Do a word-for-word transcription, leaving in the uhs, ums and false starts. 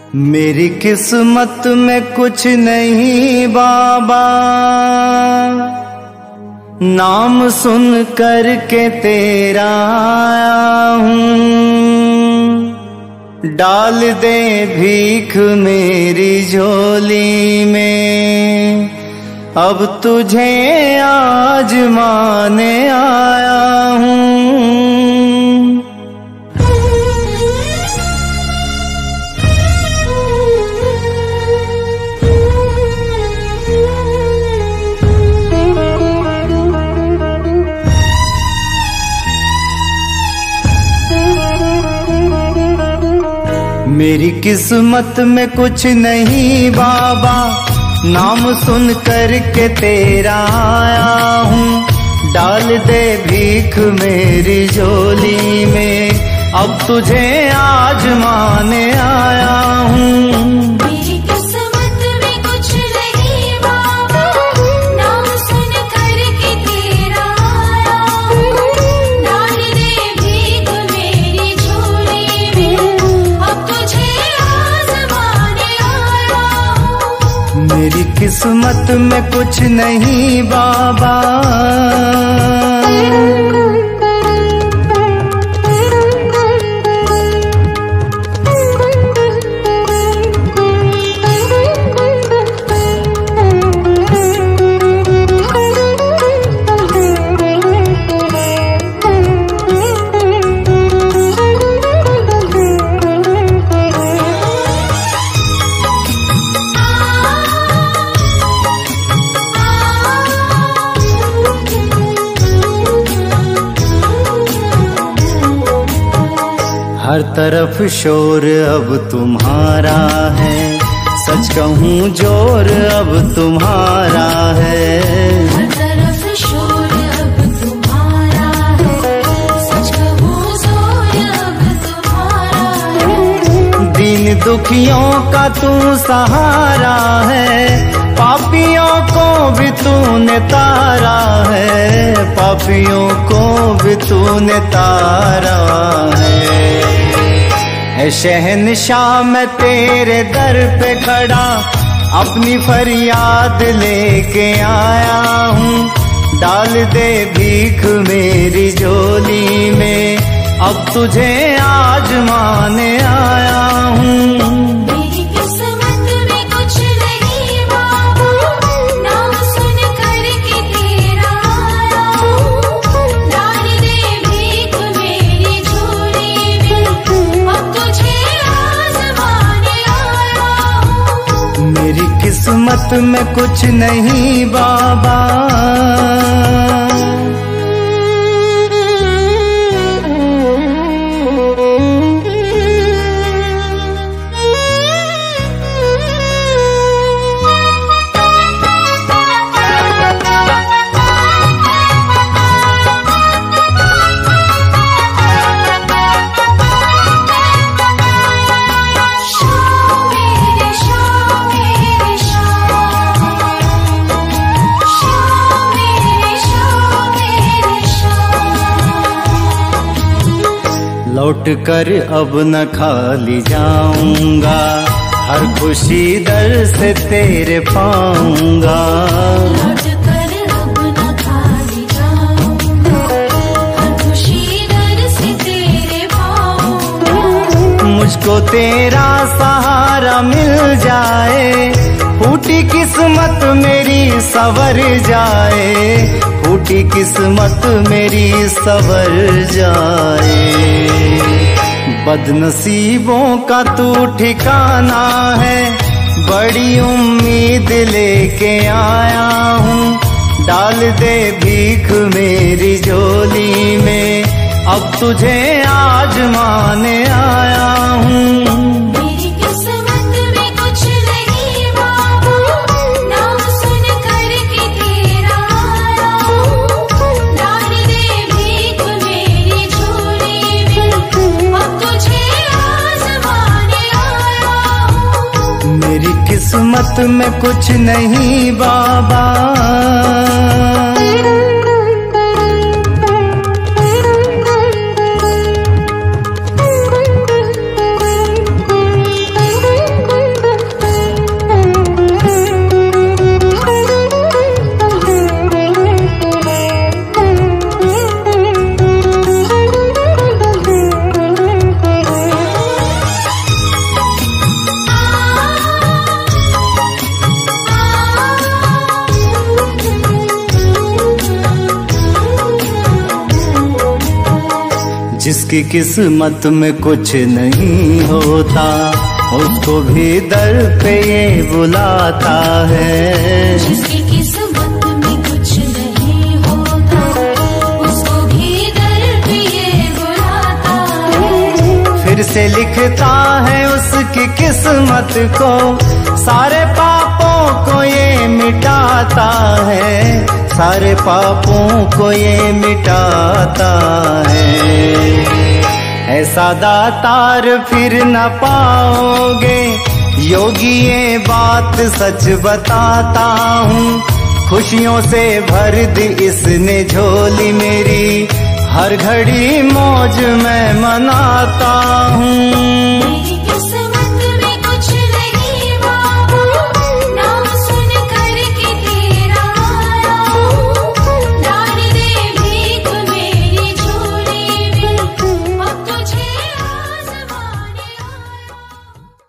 मेरी किस्मत में कुछ नहीं बाबा, नाम सुन कर के तेरा आया हूँ। डाल दे भीख मेरी झोली में, अब तुझे आजमाने आया हूँ। मेरी किस्मत में कुछ नहीं बाबा, नाम सुन कर के तेरा आया हूँ। डाल दे भीख मेरी झोली में, अब तुझे आजमाने आया हूँ। मेरी किस्मत में कुछ नहीं बाबा, नाम सुन कर के तेरा आया हूँ। डाल दे भीख मेरी झोली में, अब तुझे आजमाने आया हूँ। मेरी किस्मत में कुछ नहीं बाबा। हर तरफ शोर अब तुम्हारा है, सच कहूँ जोर अब तुम्हारा है। हर तरफ शोर अब तुम्हारा है, सच कहूँ जोर अब तुम्हारा है। दीन दुखियों का तू सहारा है, पापियों को भी तूने तारा है। पापियों को भी तूने तारा है। ऐ शहंशाह मैं तेरे दर पे खड़ा, अपनी फरियाद लेके आया हूँ। डाल दे भीख मेरी झोली में, अब तुझे आजमाने आया हूँ। मेरी किस्मत में कुछ नहीं बाबा, नाम सुन कर के तेरा आया हूँ। डाल दे भीख मेरी झोली में, अब तुझे आजमाने आया हूँ। मेरी किस्मत में कुछ नहीं बाबा। लौट कर अब न खाली जाऊंगा, हर खुशी दर से तेरे पाऊंगा। लौट कर अब न खाली जाऊंगा, हर खुशी दर से तेरे पाऊंगा। मुझको तेरा सहारा मिल जाए, फूटी किस्मत मेरी संवर जाए। फूटी किस्मत मेरी संवर जाए। बदनसीबों का तू ठिकाना है, बड़ी उम्मीद लेके आया हूँ। डाल दे भीख मेरी झोली में, अब तुझे आजमाने आया हूँ। मेरी किस्मत में कुछ नहीं बाबा, नाम सुन कर के तेरा आया हूँ। डाल दे भीख मेरी झोली में, अब तुझे आजमाने आया हूँ। मेरी किस्मत में कुछ नहीं बाबा। जिसकी किस्मत में कुछ नहीं होता, उसको भी दर पे ये बुलाता है। जिसकी किस्मत में कुछ नहीं होता, उसको भी दर पे ये बुलाता है। फिर से लिखता है उसकी किस्मत को, सारे पापों को ये मिटाता है, सारे पापों को ये मिटाता है। ऐसा दातार फिर न पाओगे, योगी ये बात सच बताता हूँ। खुशियों से भर दी इसने झोली मेरी, हर घड़ी मौज मैं मनाता हूँ।